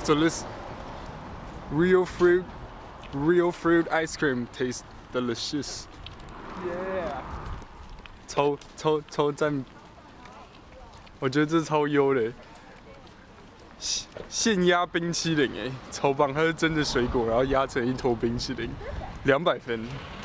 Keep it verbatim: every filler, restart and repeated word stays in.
delicious. Real fruit, real fruit ice cream tastes delicious. Yeah. 超超超赞！我觉得这超优的。现压冰淇淋哎，超棒！它是真的水果，然后压成一坨冰淇淋，两百分。